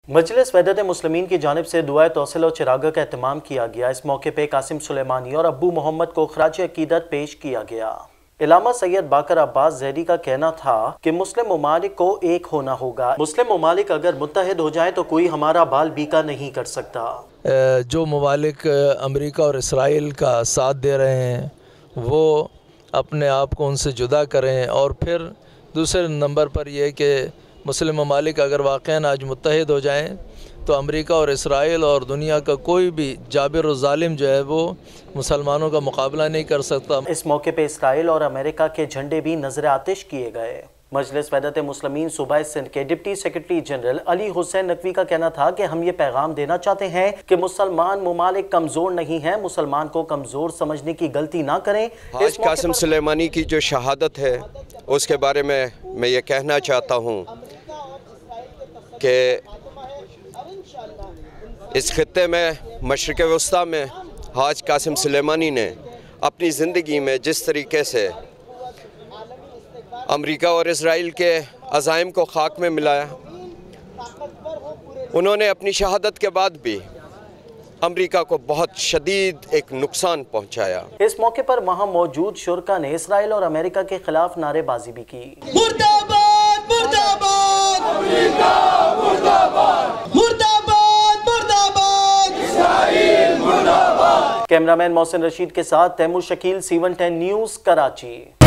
मजलिस वहदत मुस्लिमीन की जानिब से दुआ तौसील और चिरागा का एहतमाम किया गया। इस मौके पर कासिम सुलेमानी और अब्बू मोहम्मद को खराज अकीदत पेश किया गया। इलामा सैयद बाकर अब्बास ज़ैदी का कहना था कि मुस्लिम ममालिक को एक होना होगा। मुस्लिम ममालिक अगर मुत्तहिद हो जाए तो कोई हमारा बाल बीका नहीं कर सकता। जो ममालिक अमेरिका और इसराइल का साथ दे रहे हैं वो अपने आप को उनसे जुदा करें, और फिर दूसरे नंबर पर यह कि मुस्लिम ममालिक अगर वाक़ईन आज मुत्तहिद हो जाएं तो अमेरिका और इसराइल और दुनिया का कोई भी जाबिर और ज़ालिम जो है वो मुसलमानों का मुकाबला नहीं कर सकता। इस मौके पर इसराइल और अमेरिका के झंडे भी नजर आतिश किए गए। मजलिस वहदत मुस्लिमीन सूबाई सिंध के deputy secretary general Ali Hussain Naqvi का कहना था कि हम ये पैगाम देना चाहते हैं कि मुसलमान ममालिक कमज़ोर नहीं हैं, मुसलमान को कमज़ोर समझने की गलती ना करें। आज कासिम सुलेमानी की जो शहादत है उसके बारे में मैं ये कहना चाहता हूँ कि इस खित्ते में मशरिक़ वस्ता में हाज कासिम सुलेमानी ने अपनी ज़िंदगी में जिस तरीके से अमेरिका और इसराइल के अज़ाइम को खाक में मिलाया, उन्होंने अपनी शहादत के बाद भी अमेरिका को बहुत शदीद एक नुकसान पहुंचाया। इस मौके पर वहां मौजूद शुरका ने इसराइल और अमेरिका के खिलाफ नारेबाजी भी की। मुर्दाबाद मुर्दाबाद अमेरिका, मुर्दाबाद मुर्दाबाद मुर्दाबाद इस्राइल, मुर्दाबाद। कैमरामैन मोहसिन रशीद के साथ तैमूर शकील, C110 न्यूज़, कराची।